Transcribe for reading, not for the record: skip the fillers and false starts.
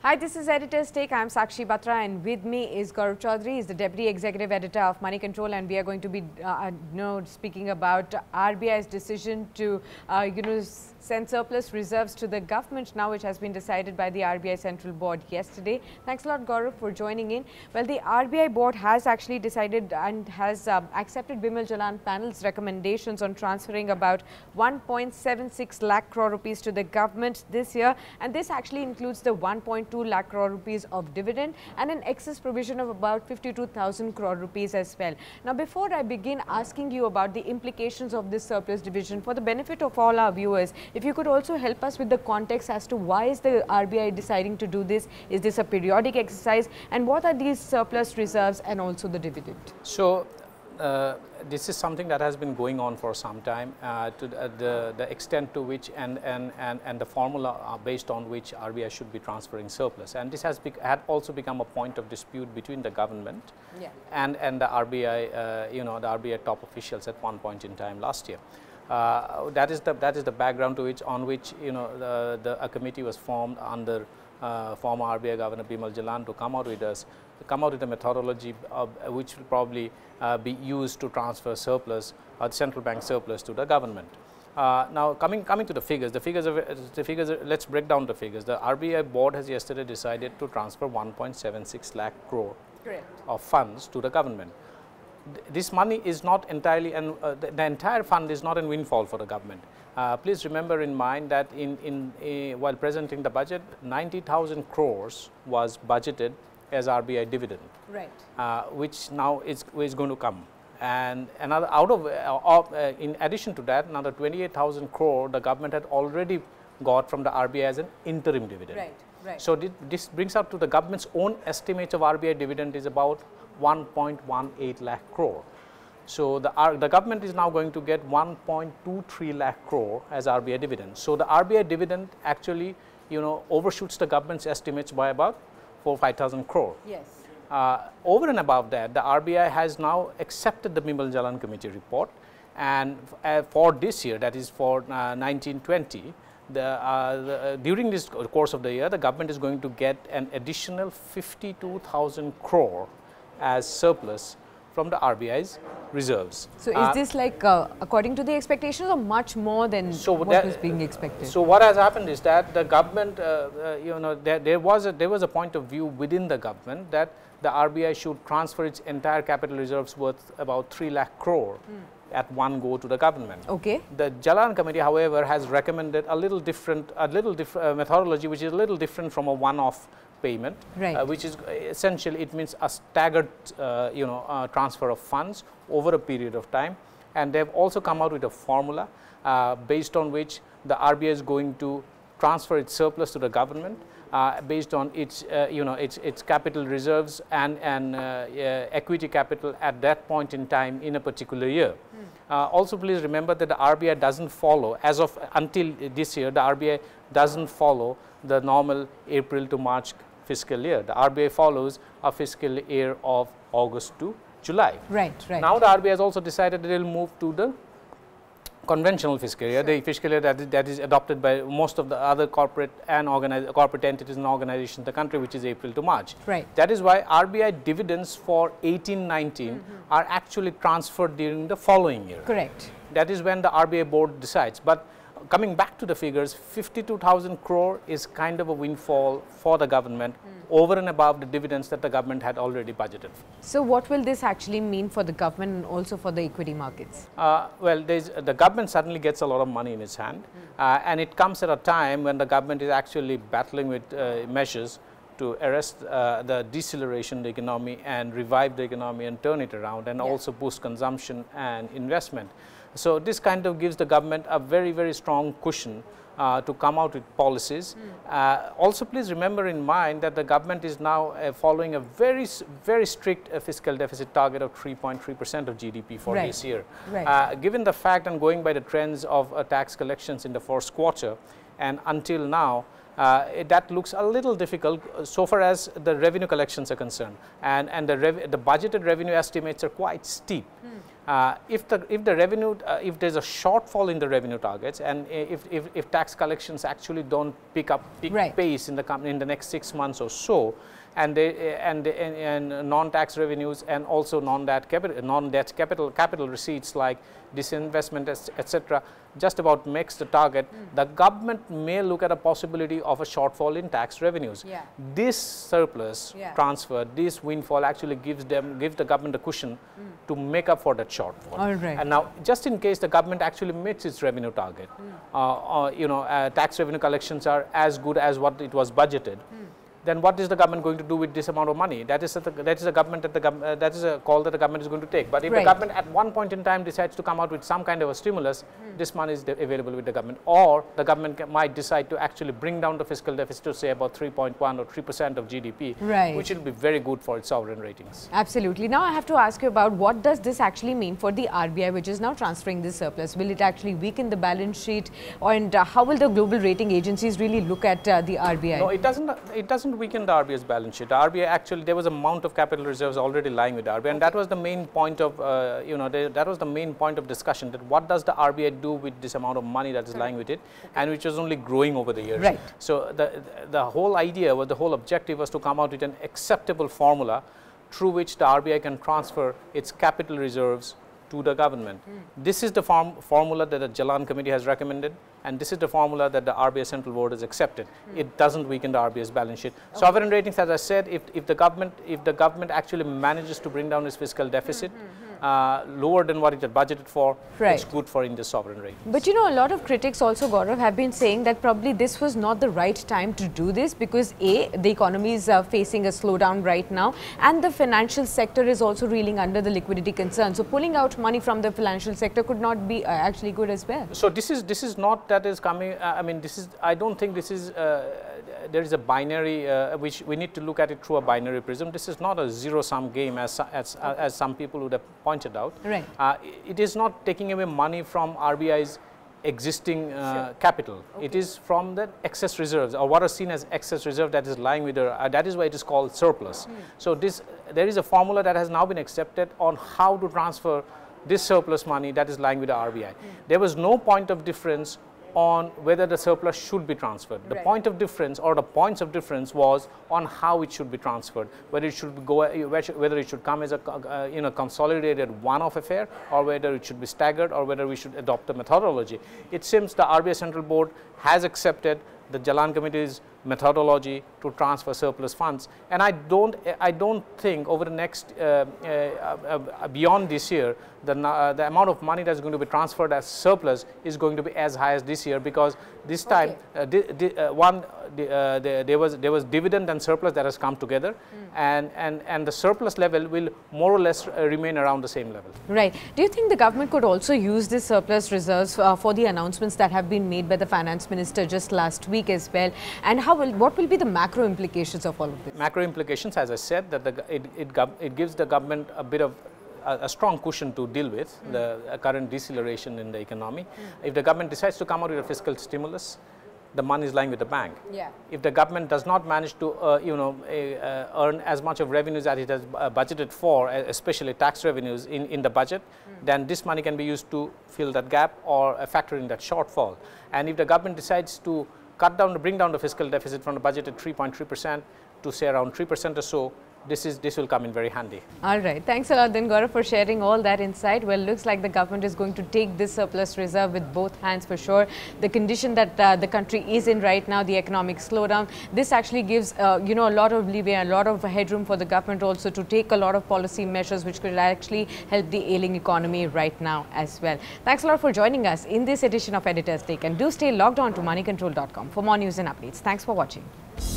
Hi, this is Editor's Take. I'm Sakshi Batra, and with me is Gaurav Chaudhary. He's the Deputy Executive Editor of Money Control, and we are going to be, speaking about RBI's decision to, send surplus reserves to the government now, which has been decided by the RBI Central Board yesterday. Thanks a lot, Gaurav, for joining in. Well, the RBI Board has actually decided and has accepted Bimal Jalan panel's recommendations on transferring about 1.76 lakh crore rupees to the government this year, and this actually includes the 1.2 lakh crore rupees of dividend and an excess provision of about 52,000 crore rupees as well. Now, before I begin asking you about the implications of this surplus division, for the benefit of all our viewers, if you could also help us with the context as to why is the RBI deciding to do this? Is this a periodic exercise? And what are these surplus reserves and also the dividend? So, this is something that has been going on for some time, to the extent to which and the formula based on which RBI should be transferring surplus, and this had also become a point of dispute between the government and the RBI, the RBI top officials at one point in time last year. That is the background to which a committee was formed under former RBI Governor Bimal Jalan to come out with a methodology which will probably be used to transfer surplus, the central bank surplus, to the government. Now, coming to the figures, let's break down the figures. The RBI board has yesterday decided to transfer 1.76 lakh crore of funds to the government. This money is not entirely, and the entire fund is not a windfall for the government. Please remember in mind that while presenting the budget, 90,000 crores was budgeted as RBI dividend, which now is going to come. And another in addition to that, another 28,000 crore the government had already got from the RBI as an interim dividend. So this brings up to the government's own estimates of RBI dividend is about 1.18 lakh crore. So the government is now going to get 1.23 lakh crore as RBI dividend. So the RBI dividend actually, overshoots the government's estimates by about 4,000–5,000 crore. Yes. Over and above that, the RBI has now accepted the Bimal Jalan committee report, and for this year, that is for 1920, during this course of the year, the government is going to get an additional 52,000 crore as surplus from the RBI's reserves. So is this like according to the expectations, or much more than what was being expected? So what has happened is that the government, there was a point of view within the government that the RBI should transfer its entire capital reserves worth about 3 lakh crore at one go to the government. Okay. The Jalan committee, however, has recommended a little different methodology, which is a little different from a one-off payment, which is essentially, it means a staggered transfer of funds over a period of time, and they have also come out with a formula based on which the RBI is going to transfer its surplus to the government based on its its capital reserves and equity capital at that point in time in a particular year. Also, please remember that the RBI doesn't follow, until this year, the RBI doesn't follow the normal April to March fiscal year. The RBI follows a fiscal year of August to July. Right. Now the RBI has also decided that it will move to the conventional fiscal year, the fiscal year that is adopted by most of the other corporate entities and organizations in the country, which is April to March. That is why RBI dividends for 18-19 are actually transferred during the following year. Correct. That is when the RBI board decides. But coming back to the figures, 52,000 crore is kind of a windfall for the government over and above the dividends that the government had already budgeted. So what will this actually mean for the government and also for the equity markets? Well, the government suddenly gets a lot of money in its hand, and it comes at a time when the government is actually battling with measures to arrest the deceleration of the economy and revive the economy and turn it around, and also boost consumption and investment. So this kind of gives the government a very, very strong cushion to come out with policies. Also, please remember in mind that the government is now following a very, very strict fiscal deficit target of 3.3% of GDP for this year. Given the fact and going by the trends of tax collections in the first quarter, and until now, that looks a little difficult so far as the revenue collections are concerned, and the budgeted revenue estimates are quite steep. If the revenue, if there's a shortfall in the revenue targets, and if tax collections actually don't pick up pace in the next 6 months or so, and non-tax revenues and also non-debt capital receipts like disinvestment, etc., just about makes the target, the government may look at a possibility of a shortfall in tax revenues. This surplus transfer, this windfall actually gives the government a cushion to make up for that shortfall. And now, just in case the government actually meets its revenue target, tax revenue collections are as good as what it was budgeted, then what is the government going to do with this amount of money? That is a call that the government is going to take. But if the government at one point in time decides to come out with some kind of a stimulus, this money is available with the government, or the government might decide to actually bring down the fiscal deficit to say about 3.1 or 3% of GDP, which will be very good for its sovereign ratings. Absolutely. Now I have to ask you about what does this actually mean for the RBI, which is now transferring this surplus? Will it actually weaken the balance sheet, and how will the global rating agencies really look at the RBI? No, it doesn't weaken the RBI's balance sheet. The RBI actually, there was an amount of capital reserves already lying with the RBI, and that was the main point of that was the main point of discussion, that what does the RBI do with this amount of money that is lying with it, and which was only growing over the years. So the whole idea, or the whole objective, was to come out with an acceptable formula through which the RBI can transfer its capital reserves to the government. This is the formula that the Jalan Committee has recommended, and this is the formula that the RBI Central Board has accepted. It doesn't weaken the RBI's balance sheet. Sovereign ratings, as I said, if the government actually manages to bring down its fiscal deficit lower than what it had budgeted for, it's good for India's sovereign rating. But a lot of critics also, Gaurav, have been saying that probably this was not the right time to do this, because A, the economy is facing a slowdown right now, and the financial sector is also reeling under the liquidity concern. So pulling out money from the financial sector could not be actually good as well. So this is not that is coming. I mean, I don't think this is. There is a binary, which we need to look at it through a binary prism. This is not a zero-sum game, as some people would have pointed out. It is not taking away money from RBI's existing capital. It is from the excess reserves, or what are seen as excess reserve that is lying with her. That is why it is called surplus. So there is a formula that has now been accepted on how to transfer this surplus money that is lying with the RBI. There was no point of difference on whether the surplus should be transferred. The point of difference, or the points of difference, was on how it should be transferred, whether it should go, whether it should come as a consolidated one-off affair, or whether it should be staggered, or whether we should adopt a methodology. It seems the RBI Central Board has accepted the Jalan Committee's methodology to transfer surplus funds, and I don't think over the next beyond this year the amount of money that's going to be transferred as surplus is going to be as high as this year, because this time there was dividend and surplus that has come together, and the surplus level will more or less remain around the same level. Do you think the government could also use this surplus reserves for the announcements that have been made by the finance minister just last week as well, and what will be the macro implications of all of this? Macro implications, as I said, that it gives the government a bit of a strong cushion to deal with the current deceleration in the economy. If the government decides to come out with a fiscal stimulus, the money is lying with the bank. If the government does not manage to earn as much of revenues that it has budgeted for, especially tax revenues in the budget, then this money can be used to fill that gap or factor in that shortfall. And if the government decides to bring down the fiscal deficit from the budgeted 3.3% to say around 3% or so, this will come in very handy. All right. Thanks a lot then, Gaurav, for sharing all that insight. Well, looks like the government is going to take this surplus reserve with both hands for sure. The condition that the country is in right now, the economic slowdown, this actually gives a lot of leeway, a lot of headroom for the government also to take a lot of policy measures which could actually help the ailing economy right now as well. Thanks a lot for joining us in this edition of Editor's Take, and do stay logged on to moneycontrol.com for more news and updates. Thanks for watching.